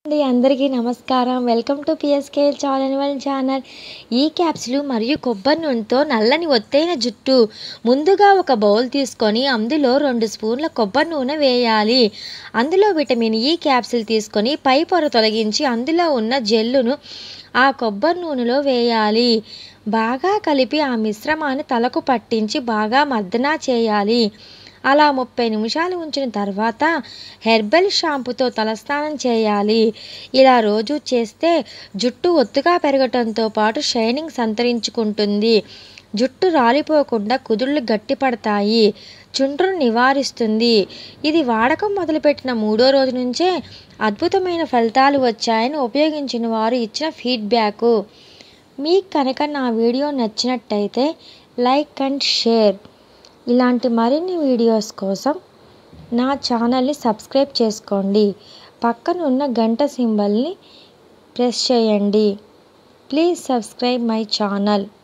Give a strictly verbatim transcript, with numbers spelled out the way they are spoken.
అండి అందరికీ నమస్కారం. Welcome to PSK channel channel. ఈ క్యాప్సులు మరియు కొబ్బరి నూనెతో నల్లని ఒత్తైన జుట్టు. ముందుగా ఒక బౌల్ తీసుకొని అందులో రెండు స్పూన్ల కొబ్బరి నూనె వేయాలి. అందులో విటమిన్ ఈ క్యాప్సుల్ తీసుకొని పై పొర తొలగించి అందులో ఉన్న జెల్లును ఆ కొబ్బరి నూనెలో వేయాలి. బాగా కలిపి ఆ మిశ్రమాన్ని తలకు పట్టించి బాగా మర్దన చేయాలి. అలా ముప్పై నిమిషాలు ఉంచిన తర్వాత హెర్బల్ షాంపూతో తలస్నానం చేయాలి. ఇలా రోజు చేస్తే జుట్టు ఒత్తుగా పెరగటంతో పాటు షైనింగ్ సంతరించుకుంటుంది. జుట్టు రాలిపోకుండా కుదుళ్ళు గట్టిపడతాయి. చుండ్రును నివారిస్తుంది. ఇది వాడకం మొదలుపెట్టిన మూడో రోజు నుంచే అద్భుతమైన ఫలితాలు వచ్చాయని ఉపయోగించిన వారు ఇచ్చిన ఫీడ్బ్యాక్. మీకు కనుక నా వీడియో నచ్చినట్టయితే లైక్ అండ్ షేర్. ఇలాంటి మరిన్ని వీడియోస్ కోసం నా ఛానల్ని సబ్స్క్రైబ్ చేసుకోండి. పక్కన ఉన్న గంట సింబల్ని ప్రెస్ చేయండి. Please subscribe my channel.